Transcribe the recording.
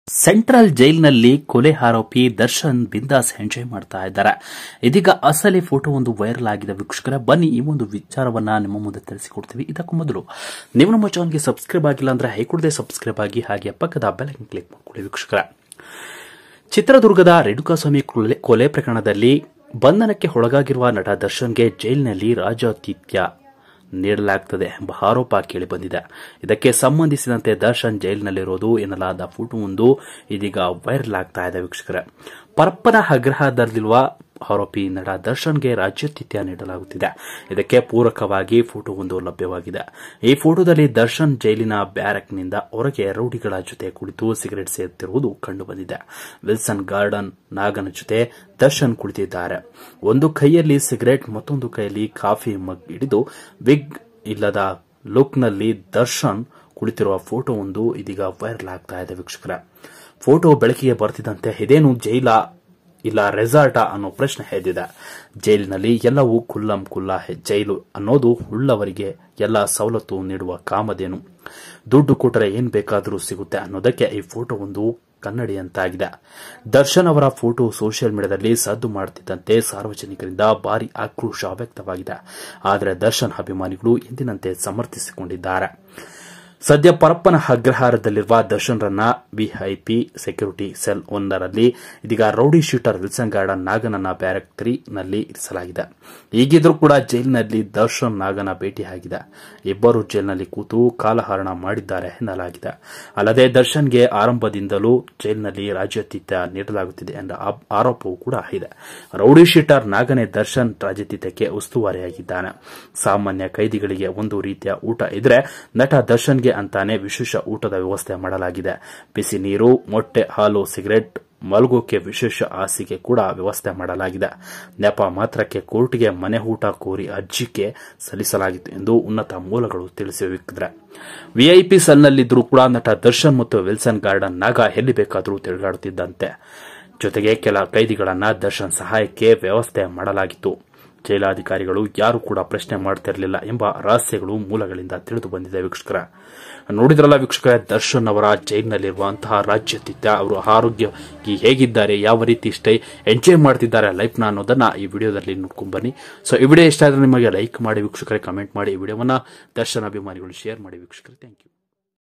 Central ಜೈಲಿನಲ್ಲಿ ಕೊಲೆ ಆರೋಪಿ ದರ್ಶನ್ ಬಿಂದಾಸ್ ಎಂಜಾಯ್ ಮಾಡ್ತಾ ಇದ್ದಾರೆ. ಇದೀಗ ಅಸಲಿ ಫೋಟೋ ಒಂದು ವೈರಲ್ ಆಗಿದೆ. ವೀಕ್ಷಕರೇ, ಬನ್ನಿ ಈ ಒಂದು ವಿಚಾರವನ್ನ ನಿಮ್ಮ ಮುಂದೆ ತಿಳಿಸಿಕೊಡ್ತೀವಿ. ಇದಕ್ಕೂ ಮೊದಲು ನೀವು ನಮ್ಮ ಚಾನಲ್ಗೆ ಸಬ್ಸ್ಕ್ರೈಬ್ ಆಗಿಲ್ಲ ಅಂದ್ರೆ ಹೈಕೂಡದೆ ಸಬ್ಸ್ಕ್ರೈಬ್ ಆಗಿ, ಹಾಗೆ ಪಕ್ಕದ ಬೆಲ್ ಐಕಾನ್ ಕ್ಲಿಕ್ ಮಾಡಿಕೊಳ್ಳಿ. ವೀಕ್ಷಕರೇ, ಚಿತ್ರದುರ್ಗದ ರೇಣುಕಾಸ್ವಾಮಿ ಕೊಲೆ ಪ್ರಕರಣದಲ್ಲಿ ಬಂಧನಕ್ಕೆ ಒಳಗಾಗಿರುವ ನಟ ದರ್ಶನ್ಗೆ ಜೈಲಿನಲ್ಲಿ ರಾಜಾತಿಥ್ಯ ನೀಡಲಾಗುತ್ತದೆ ಎಂಬ ಆರೋಪ ಕೇಳಿಬಂದಿದೆ. ಇದಕ್ಕೆ ಸಂಬಂಧಿಸಿದಂತೆ ದರ್ಶನ್ ಜೈಲಿನಲ್ಲಿರೋದು ಎನ್ನಲಾದ ಫೋಟೋವೊಂದು ಇದೀಗ ವೈರಲ್ ಆಗ್ತಾ ಇದೆ. ವೀಕ್ಷಕರೇ, ಪರಪ್ಪನ ಆಗ್ರಹದಲ್ಲಿರುವ ಆರೋಪಿ ನಟ ದರ್ಶನ್ಗೆ ರಾಜ್ಯಾತಿಥ್ಯ ನೀಡಲಾಗುತ್ತಿದೆ. ಇದಕ್ಕೆ ಪೂರಕವಾಗಿ ಫೋಟೋವೊಂದು ಲಭ್ಯವಾಗಿದೆ. ಈ ಫೋಟೋದಲ್ಲಿ ದರ್ಶನ್ ಜೈಲಿನ ಬ್ಯಾರಕ್ನಿಂದ ಹೊರಗೆ ರೌಡಿಗಳ ಜೊತೆ ಕುಳಿತು ಸಿಗರೆಟ್ ಸೇರುತ್ತಿರುವುದು ಕಂಡುಬಂದಿದೆ. ವಿಲ್ಸನ್ ಗಾರ್ಡನ್ ನಾಗನ ಜೊತೆ ದರ್ಶನ್ ಕುಳಿತಿದ್ದಾರೆ. ಒಂದು ಕೈಯಲ್ಲಿ ಸಿಗರೆಟ್, ಮತ್ತೊಂದು ಕೈಯಲ್ಲಿ ಕಾಫಿ ಮಗ್ ಹಿಡಿದು ವಿಗ್ ಇಲ್ಲದ ಲುಕ್ನಲ್ಲಿ ದರ್ಶನ್ ಕುಳಿತಿರುವ ಫೋಟೋವೊಂದು ಇದೀಗ ವೈರಲ್ ಆಗ್ತಾ ಇದೆ. ವೀಕ್ಷಕರೇ, ಫೋಟೋ ಬೆಳಕಿಗೆ ಬರ್ತಿದ್ದಂತೆ ಇದೇನು ಜೈಲ ಇಲ್ಲ ರೆಸಾರ್ಟಾ ಅನ್ನೋ ಪ್ರಶ್ನೆ ಎದ್ದಿದೆ. ಜೈಲಿನಲ್ಲಿ ಎಲ್ಲವೂ ಕುಲ್ಲಂ ಕುಲ್ಲ. ಜೈಲು ಅನ್ನೋದು ಉಳ್ಳವರಿಗೆ ಎಲ್ಲ ಸವಲತ್ತು ನೀಡುವ ಕಾಮಧೇನು. ದುಡ್ಡು ಕೊಟ್ಟರೆ ಏನ್ ಬೇಕಾದರೂ ಸಿಗುತ್ತೆ ಅನ್ನೋದಕ್ಕೆ ಈ ಫೋಟೋ ಒಂದು ಕನ್ನಡಿಯಂತಾಗಿದೆ. ದರ್ಶನ್ ಅವರ ಫೋಟೋ ಸೋಷಿಯಲ್ ಮೀಡಿಯಾದಲ್ಲಿ ಸದ್ದು ಮಾಡುತ್ತಿದ್ದಂತೆ ಸಾರ್ವಜನಿಕರಿಂದ ಭಾರಿ ಆಕ್ರೋಶ ವ್ಯಕ್ತವಾಗಿದೆ. ಆದರೆ ದರ್ಶನ್ ಅಭಿಮಾನಿಗಳು ಎಂದಿನಂತೆ ಸಮರ್ಥಿಸಿಕೊಂಡಿದ್ದಾರೆ. ಸದ್ಯ ಪರಪ್ಪನ ಅಗ್ರಹಾರದಲ್ಲಿರುವ ದರ್ಶನ್ರನ್ನ ವಿಐಪಿ ಸೆಕ್ಯೂರಿಟಿ ಸೆಲ್ ಒಂದರಲ್ಲಿ ಇದೀಗ ರೌಡಿ ಶೀಟರ್ ವಿಲ್ಸನ್ ಗಾರ್ಡನ್ ನಾಗನನ್ನ ಬ್ಯಾರಕ್ 3 ನಲ್ಲಿ ಇರಿಸಲಾಗಿದೆ. ಹೀಗಿದ್ರೂ ಕೂಡ ಜೈಲಿನಲ್ಲಿ ದರ್ಶನ್ ನಾಗನ ಭೇಟಿಯಾಗಿದೆ. ಇಬ್ಬರು ಜೈಲಿನಲ್ಲಿ ಕೂತು ಕಾಲಹರಣ ಮಾಡಿದ್ದಾರೆ ಎನ್ನಲಾಗಿದೆ. ಅಲ್ಲದೆ ದರ್ಶನ್ಗೆ ಆರಂಭದಿಂದಲೂ ಜೈಲಿನಲ್ಲಿ ರಾಜ್ಯಾತಿಥ್ಯ ನೀಡಲಾಗುತ್ತಿದೆ ಎಂಬ ಆರೋಪವೂ ಕೂಡ ಇದೆ. ರೌಡಿ ಶೀಟರ್ ನಾಗನೇ ದರ್ಶನ್ ರಾಜ್ಯಾತಿಥ್ಯಕ್ಕೆ ಉಸ್ತುವಾರಿಯಾಗಿದ್ದಾನೆ. ಸಾಮಾನ್ಯ ಕೈದಿಗಳಿಗೆ ಒಂದು ರೀತಿಯ ಊಟ ಇದ್ರೆ, ನಟ ದರ್ಶನ್ಗೆ ಅಂತಾನೆ ವಿಶೇಷ ಊಟದ ವ್ಯವಸ್ಥೆ ಮಾಡಲಾಗಿದೆ. ಬಿಸಿ ನೀರು, ಮೊಟ್ಟೆ, ಹಾಲು, ಸಿಗರೆಟ್, ಮಲಗೋಕೆ ವಿಶೇಷ ಹಾಸಿಗೆ ಕೂಡ ವ್ಯವಸ್ಥೆ ಮಾಡಲಾಗಿದೆ. ನೆಪ ಮಾತ್ರಕ್ಕೆ ಕೋರ್ಟ್ಗೆ ಮನೆ ಊಟ ಕೋರಿ ಅರ್ಜಿಗೆ ಸಲ್ಲಿಸಲಾಗಿತ್ತು ಎಂದು ಉನ್ನತ ಮೂಲಗಳು ತಿಳಿಸಿವೆ. ವಿಐಪಿ ಸೆಲ್ನಲ್ಲಿದ್ದರೂ ಕೂಡ ನಟ ದರ್ಶನ್ ಮತ್ತು ವಿಲ್ಸನ್ ಗಾರ್ಡನ್ ನಾಗ ಎಲ್ಲಿ ಬೇಕಾದರೂ ತಿರುಗಾಡುತ್ತಿದ್ದಂತೆ. ಜೊತೆಗೆ ಕೆಲ ಕೈದಿಗಳನ್ನ ದರ್ಶನ್ ಸಹಾಯಕ್ಕೆ ವ್ಯವಸ್ಥೆ ಮಾಡಲಾಗಿತ್ತು. ಜೈಲಾಧಿಕಾರಿಗಳು ಯಾರು ಕೂಡ ಪ್ರಶ್ನೆ ಮಾಡ್ತಿರಲಿಲ್ಲ ಎಂಬ ರಹಸ್ಯಗಳು ಮೂಲಗಳಿಂದ ತಿಳಿದು ಬಂದಿದೆ. ವೀಕ್ಷಕರ, ನೋಡಿದ್ರಲ್ಲ ವೀಕ್ಷಕರೇ, ದರ್ಶನ್ ಅವರ ಜೈಲಿನಲ್ಲಿರುವಂತಹ ರಾಜ್ಯಾತಿಥ್ಯ, ಅವರು ಆರೋಗ್ಯ ಹೇಗಿದ್ದಾರೆ, ಯಾವ ರೀತಿ ಎಂಜಾಯ್ ಮಾಡ್ತಿದ್ದಾರೆ ಲೈಫ್ನ ಅನ್ನೋದನ್ನ ಈ ವಿಡಿಯೋದಲ್ಲಿ ನೋಡ್ಕೊಂಡ್ ಬನ್ನಿ. ಸೊ ಈ ವಿಡಿಯೋ ಇಷ್ಟ ಆದ್ರೆ ನಿಮಗೆ ಲೈಕ್ ಮಾಡಿ ವೀಕ್ಷಕರೇ, ಕಮೆಂಟ್ ಮಾಡಿ, ಈ ವಿಡಿಯೋವನ್ನ ದರ್ಶನ್ ಅಭಿಮಾನಿಗಳು ಶೇರ್ ಮಾಡಿ ವೀಕ್ಷಕರೇ. Thank you.